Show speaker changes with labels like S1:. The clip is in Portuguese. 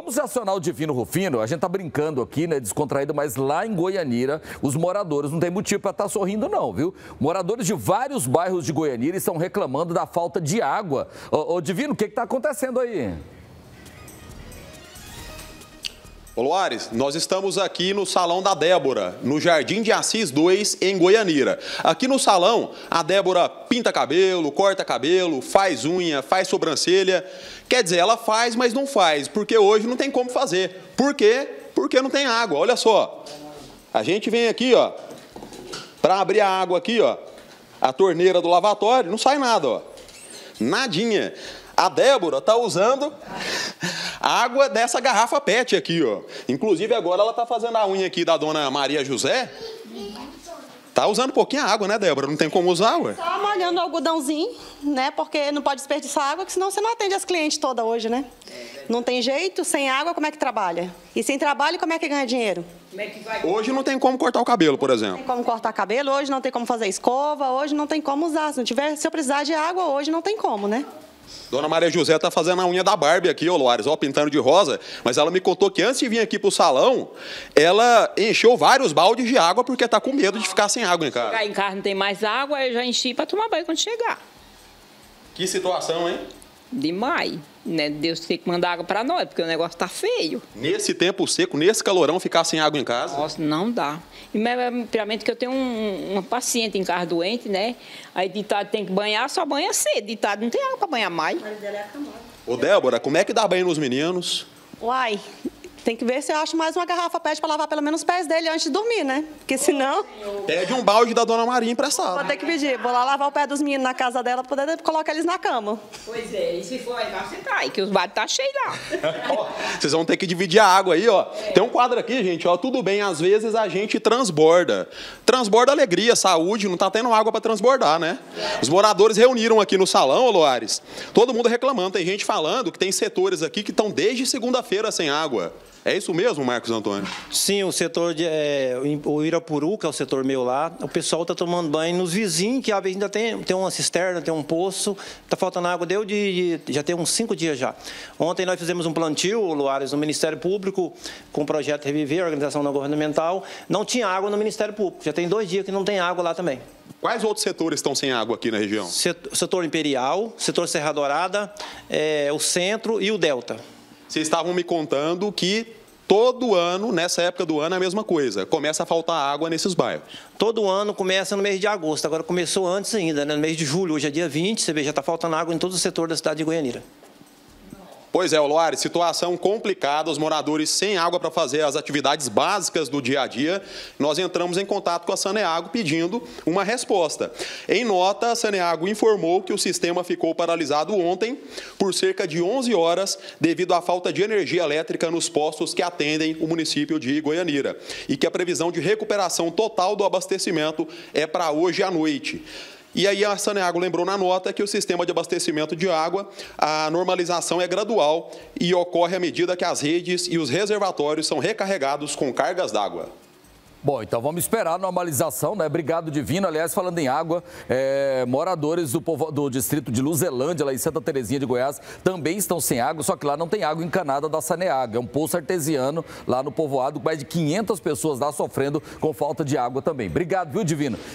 S1: Vamos acionar o Divino Rufino. A gente tá brincando aqui, né, descontraído, mas lá em Goianira, os moradores não tem motivo para estar sorrindo não, viu? Moradores de vários bairros de Goianira estão reclamando da falta de água. Ô Divino, o que está acontecendo aí?
S2: Ô Loares, nós estamos aqui no Salão da Débora, no Jardim de Assis 2, em Goianira. Aqui no salão, a Débora pinta cabelo, corta cabelo, faz unha, faz sobrancelha. Quer dizer, ela faz, mas não faz, porque hoje não tem como fazer. Por quê? Porque não tem água. Olha só, a gente vem aqui, ó, para abrir a água aqui, ó, a torneira do lavatório, não sai nada, ó, nadinha. A Débora está usando a água dessa garrafa PET aqui, ó. Inclusive, agora ela está fazendo a unha aqui da dona Maria José. Tá usando um pouquinho a água, né, Débora? Não tem como usar, ué?
S3: Só molhando o algodãozinho, né? Porque não pode desperdiçar água, porque senão você não atende as clientes todas hoje, né? Não tem jeito, sem água, como é que trabalha? E sem trabalho, como é que ganha dinheiro?
S2: Hoje não tem como cortar o cabelo, por exemplo.
S3: Não tem como cortar cabelo, hoje não tem como fazer escova, hoje não tem como usar. Se eu precisar de água, hoje não tem como, né?
S2: Dona Maria José está fazendo a unha da Barbie aqui, ô Loares, ó, pintando de rosa. Mas ela me contou que antes de vir aqui pro salão, ela encheu vários baldes de água porque tá com medo de ficar sem água em casa.
S4: Chegar em casa não tem mais água, eu já enchi para tomar banho quando chegar.
S2: Que situação, hein?
S4: Demais, né? Deus tem que mandar água para nós, porque o negócio tá feio.
S2: Nesse tempo seco, nesse calorão, ficar sem água em casa?
S4: Nossa, não dá. E primeiramente que eu tenho uma paciente em casa doente, né? Aí de tarde tem que banhar, só banha cedo. De tarde não tem água para banhar mais.
S2: Ô Débora, como é que dá banho nos meninos?
S3: Uai, tem que ver se eu acho mais uma garrafa PET para lavar pelo menos os pés dele antes de dormir, né? Porque senão...
S2: Pede um balde da dona Maria emprestado.
S3: Vou ter que pedir. Vou lá lavar o pé dos meninos na casa dela para poder colocar eles na cama.
S4: Pois é, e se for aí, você cai, que os bares tá cheios lá.
S2: Ó, vocês vão ter que dividir a água aí, ó. Tem um quadro aqui, gente, ó. Tudo bem, às vezes a gente transborda. Transborda alegria, saúde, não tá tendo água para transbordar, né? Os moradores reuniram aqui no salão, ô Loares. Todo mundo reclamando. Tem gente falando que tem setores aqui que estão desde segunda-feira sem água. É isso mesmo, Marcos Antônio?
S5: Sim, o setor o Irapuru, que é o setor meu lá, o pessoal está tomando banho nos vizinhos, que ainda tem uma cisterna, tem um poço, está faltando água, já tem uns 5 dias já. Ontem nós fizemos um plantio, Loares, no Ministério Público, com o projeto Reviver, organização não governamental, não tinha água no Ministério Público, já tem 2 dias que não tem água lá também.
S2: Quais outros setores estão sem água aqui na região?
S5: Setor Imperial, setor Serra Dourada, o Centro e o Delta.
S2: Vocês estavam me contando que todo ano, nessa época do ano, é a mesma coisa. Começa a faltar água nesses bairros.
S5: Todo ano começa no mês de agosto. Agora começou antes ainda, né? No mês de julho. Hoje é dia 20, você vê, já está faltando água em todo o setor da cidade de Goianira.
S2: Pois é, Loares, situação complicada, os moradores sem água para fazer as atividades básicas do dia a dia. Nós entramos em contato com a Saneago pedindo uma resposta. Em nota, a Saneago informou que o sistema ficou paralisado ontem por cerca de 11 horas devido à falta de energia elétrica nos postos que atendem o município de Goianira e que a previsão de recuperação total do abastecimento é para hoje à noite. E aí a Saneago lembrou na nota que o sistema de abastecimento de água, a normalização é gradual e ocorre à medida que as redes e os reservatórios são recarregados com cargas d'água.
S1: Bom, então vamos esperar a normalização, né? Obrigado, Divino. Aliás, falando em água, moradores do distrito de Luzelândia, lá em Santa Terezinha de Goiás, também estão sem água, só que lá não tem água encanada da Saneago. É um poço artesiano lá no povoado, mais de 500 pessoas lá sofrendo com falta de água também. Obrigado, viu, Divino?